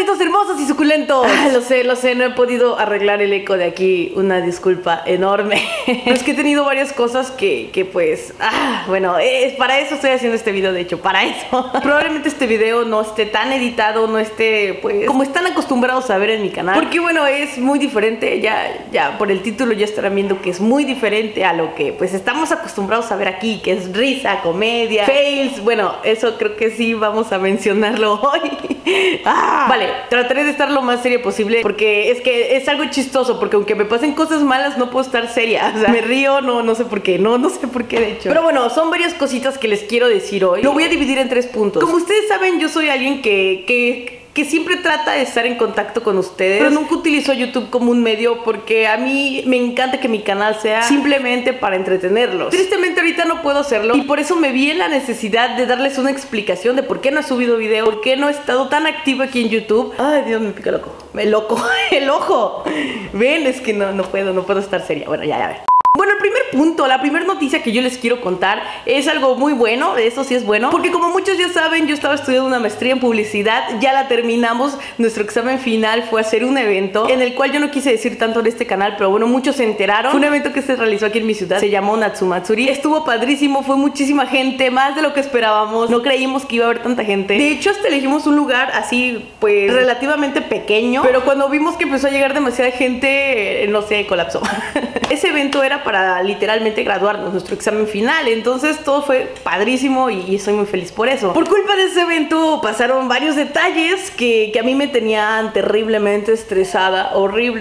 suculentos, hermosos y suculentos. Lo sé, no he podido arreglar el eco de aquí. Una disculpa enorme. Es que he tenido varias cosas que pues, bueno, para eso estoy haciendo este video, de hecho, para eso. Probablemente este video no esté tan editado, no esté, pues, como están acostumbrados a ver en mi canal. Porque bueno, es muy diferente, ya por el título ya estarán viendo que es muy diferente a lo que pues estamos acostumbrados a ver aquí, que es risa, comedia, fails. Bueno, eso creo que sí vamos a mencionarlo hoy. Vale, trataré de estar lo más seria posible, porque es que es algo chistoso, porque aunque me pasen cosas malas no puedo estar seria. O sea, me río, no sé por qué, no sé por qué de hecho. Pero bueno, son varias cositas que les quiero decir hoy. Lo voy a dividir en 3 puntos. Como ustedes saben, yo soy alguien que siempre trata de estar en contacto con ustedes, pero nunca utilizo YouTube como un medio, porque a mí me encanta que mi canal sea simplemente para entretenerlos. Tristemente ahorita no puedo hacerlo, y por eso me vi en la necesidad de darles una explicación de por qué no he subido video, por qué no he estado tan activo aquí en YouTube. Ay, Dios, me pica el ojo. Ven, es que no puedo estar seria. Bueno, ya ver. Bueno, el primer punto, la primera noticia que yo les quiero contar es algo muy bueno, eso sí es bueno, porque como muchos ya saben, yo estaba estudiando una maestría en publicidad, ya la terminamos, nuestro examen final fue hacer un evento, en el cual yo no quise decir tanto en este canal, pero bueno, muchos se enteraron. Fue un evento que se realizó aquí en mi ciudad, se llamó Natsumatsuri, estuvo padrísimo, fue muchísima gente, más de lo que esperábamos, no creímos que iba a haber tanta gente. De hecho, hasta elegimos un lugar así, pues, relativamente pequeño, pero cuando vimos que empezó a llegar demasiada gente, no sé, colapsó. Ese evento era para literalmente graduarnos, nuestro examen final, entonces todo fue padrísimo y estoy muy feliz por eso. Por culpa de ese evento pasaron varios detalles que a mí me tenían terriblemente estresada, horrible,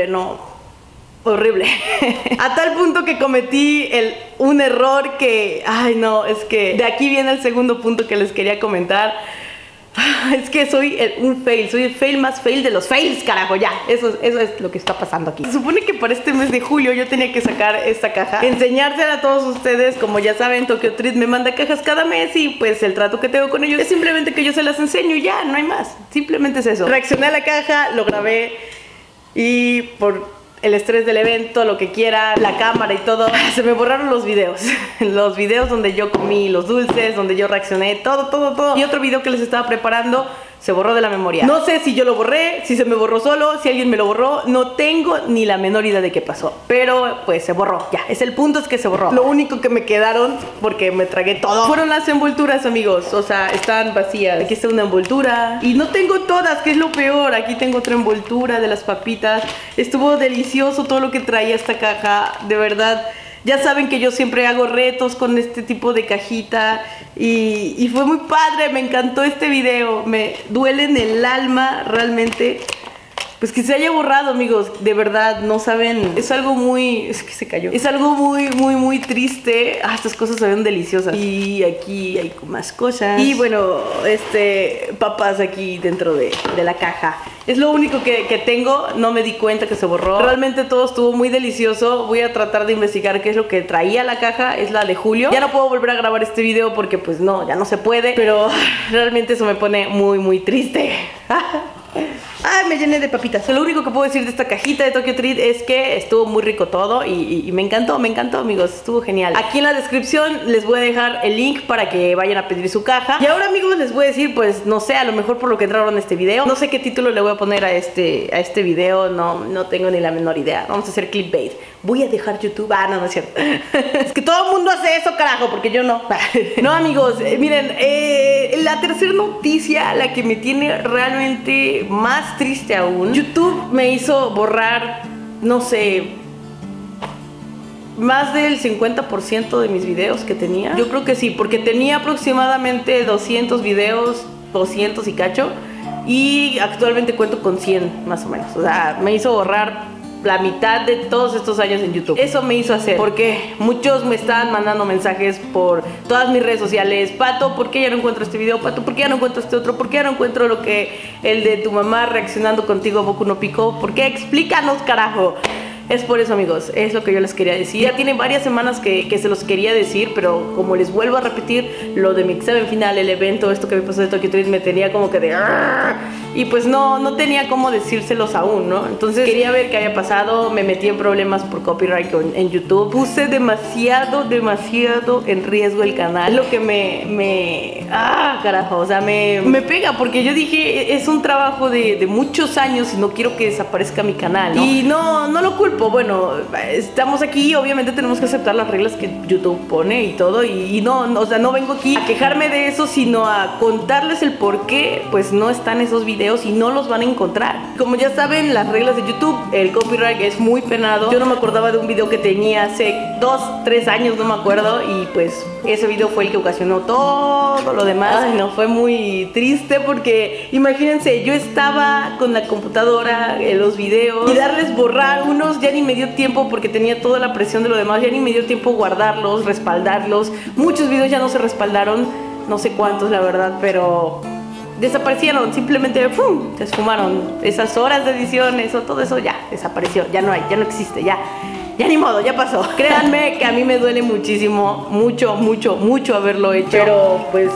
a tal punto que cometí un error que, ay no, es que de aquí viene el segundo punto que les quería comentar. Es que soy un fail, soy el fail más fail de los fails, carajo, ya. Eso es lo que está pasando aquí. Se supone que para este mes de julio yo tenía que sacar esta caja, enseñársela a todos ustedes. Como ya saben, Tokyo Treat me manda cajas cada mes y pues el trato que tengo con ellos es simplemente que yo se las enseño y ya, no hay más. Simplemente es eso. Reaccioné a la caja, lo grabé y por el estrés del evento, lo que quiera, la cámara y todo, se me borraron los videos. Los videos donde yo comí los dulces, donde yo reaccioné, todo. Y otro video que les estaba preparando se borró de la memoria. No sé si yo lo borré, si se me borró solo, si alguien me lo borró. No tengo ni la menor idea de qué pasó, pero pues se borró, ya. El punto es que se borró. Lo único que me quedaron, porque me tragué todo, fueron las envolturas, amigos. O sea, están vacías. Aquí está una envoltura y no tengo todas, que es lo peor. Aquí tengo otra envoltura de las papitas. Estuvo delicioso todo lo que traía esta caja, de verdad. Ya saben que yo siempre hago retos con este tipo de cajita y fue muy padre, me encantó este video. Me duele en el alma realmente, pues que se haya borrado, amigos. De verdad, no saben, es algo muy... Es que se cayó. Es algo muy triste. Estas cosas se ven deliciosas. Y aquí hay más cosas. Y bueno, papas aquí dentro de la caja. Es lo único que tengo, no me di cuenta que se borró. Realmente todo estuvo muy delicioso. Voy a tratar de investigar qué es lo que traía la caja. Es la de julio. Ya no puedo volver a grabar este video porque pues no, ya no se puede. Pero realmente eso me pone muy triste. Ay, me llené de papitas. Lo único que puedo decir de esta cajita de Tokyo Treat es que estuvo muy rico todo y me encantó, amigos. Estuvo genial. Aquí en la descripción les voy a dejar el link para que vayan a pedir su caja. Y ahora, amigos, les voy a decir, pues, no sé, a lo mejor por lo que entraron a este video. No sé qué título le voy a poner a este video. No tengo ni la menor idea. Vamos a hacer clickbait. Voy a dejar YouTube. No es cierto. Es que todo el mundo hace eso, carajo, porque yo no. No, amigos, miren, la tercera noticia, la que me tiene realmente más triste aún. YouTube me hizo borrar, no sé, más del 50% de mis videos que tenía. Yo creo que sí, porque tenía aproximadamente 200 videos, 200 y cacho, y actualmente cuento con 100 más o menos. O sea, me hizo borrar la mitad de todos estos años en YouTube. Eso me hizo hacer, porque muchos me estaban mandando mensajes por todas mis redes sociales. Pato, ¿por qué ya no encuentro este video? Pato, ¿por qué ya no encuentro este otro? ¿Por qué ya no encuentro el de tu mamá reaccionando contigo a Boku no Pico? ¿Por qué? Explícanos, carajo. Es por eso, amigos, es lo que yo les quería decir. Ya tiene varias semanas que se los quería decir, pero como les vuelvo a repetir, lo de mi examen final, el evento, esto que me pasó de Tokyo Drift, me tenía como que de... Y pues no tenía cómo decírselos aún, ¿no? Entonces quería ver qué había pasado, me metí en problemas por copyright en YouTube. Puse demasiado en riesgo el canal, lo que carajo, o sea, me pega, porque yo dije, es un trabajo de muchos años y no quiero que desaparezca mi canal, ¿no? Y no lo culpo. Bueno, estamos aquí, obviamente tenemos que aceptar las reglas que YouTube pone y todo, y o sea, no vengo aquí a quejarme de eso, sino a contarles el por qué pues no están esos videos y no los van a encontrar. Como ya saben, las reglas de YouTube, el copyright es muy penado. Yo no me acordaba de un video que tenía hace 2, 3 años, no me acuerdo, y pues ese video fue el que ocasionó todo lo demás. Ay, no, fue muy triste porque imagínense, yo estaba con la computadora, los videos, y darles borrar unos, ya ni me dio tiempo porque tenía toda la presión de lo demás, ya ni me dio tiempo guardarlos, respaldarlos. Muchos videos ya no se respaldaron, no sé cuántos la verdad, pero desaparecieron, simplemente ¡pum!, se esfumaron. Esas horas de edición, todo eso ya desapareció, ya no hay, ya no existe, ya ni modo, ya pasó. Créanme que a mí me duele muchísimo, mucho haberlo hecho, pero pues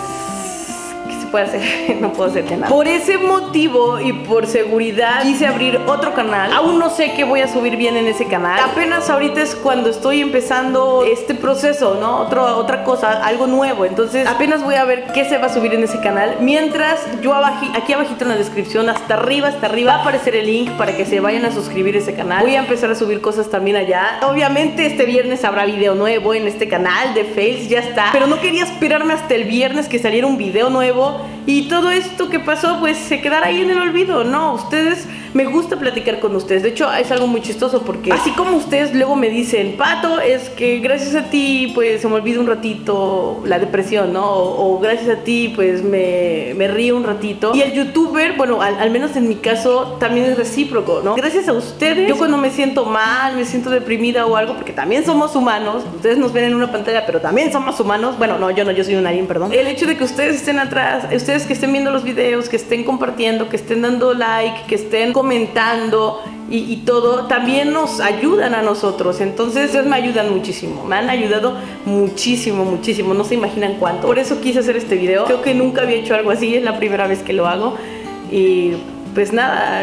puede hacer, no puedo hacerte nada. Por ese motivo y por seguridad quise abrir otro canal. Aún no sé qué voy a subir bien en ese canal. Apenas ahorita es cuando estoy empezando este proceso, ¿no? Otra cosa, algo nuevo. Entonces apenas voy a ver qué se va a subir en ese canal. Mientras yo aquí abajito en la descripción, hasta arriba va a aparecer el link para que se vayan a suscribir a ese canal. Voy a empezar a subir cosas también allá. Obviamente este viernes habrá video nuevo en este canal de fails, ya está. Pero no quería esperarme hasta el viernes que saliera un video nuevo y todo esto que pasó pues se quedara ahí en el olvido. No, ustedes, me gusta platicar con ustedes. De hecho es algo muy chistoso porque así como ustedes luego me dicen, Pato, es que gracias a ti pues se me olvida un ratito la depresión, ¿no? O gracias a ti pues me río un ratito. Y el youtuber, bueno, al menos en mi caso también es recíproco, ¿no? Gracias a ustedes, yo cuando me siento mal, me siento deprimida o algo, porque también somos humanos, ustedes nos ven en una pantalla pero también somos humanos. Bueno, no, yo soy un alien, perdón. El hecho de que ustedes estén atrás, ustedes que estén viendo los videos, que estén compartiendo, que estén dando like, que estén comentando y todo, también nos ayudan a nosotros. Entonces ustedes me ayudan muchísimo, me han ayudado muchísimo, no se imaginan cuánto. Por eso quise hacer este video. Creo que nunca había hecho algo así, es la primera vez que lo hago. Y pues nada,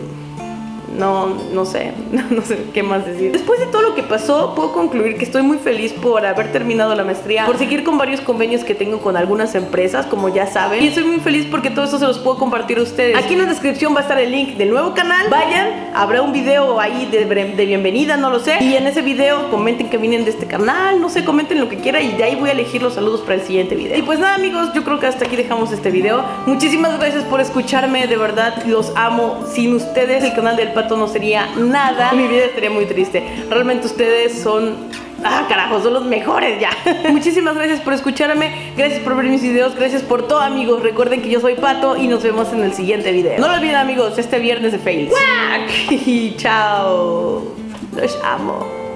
no sé qué más decir. Después de todo lo que pasó, puedo concluir que estoy muy feliz por haber terminado la maestría, por seguir con varios convenios que tengo con algunas empresas, como ya saben, y estoy muy feliz porque todo eso se los puedo compartir a ustedes. Aquí en la descripción va a estar el link del nuevo canal, vayan, habrá un video ahí de bienvenida, no lo sé, y en ese video comenten que vienen de este canal, no sé, comenten lo que quieran y de ahí voy a elegir los saludos para el siguiente video. Y pues nada, amigos, yo creo que hasta aquí dejamos este video. Muchísimas gracias por escucharme, de verdad los amo. Sin ustedes el canal del Pato no sería nada, mi vida estaría muy triste. Realmente ustedes son... carajo, son los mejores ya. Muchísimas gracias por escucharme, gracias por ver mis videos, gracias por todo, amigos. Recuerden que yo soy Pato y nos vemos en el siguiente video. No lo olviden, amigos, este viernes de fails. Y chao, los amo.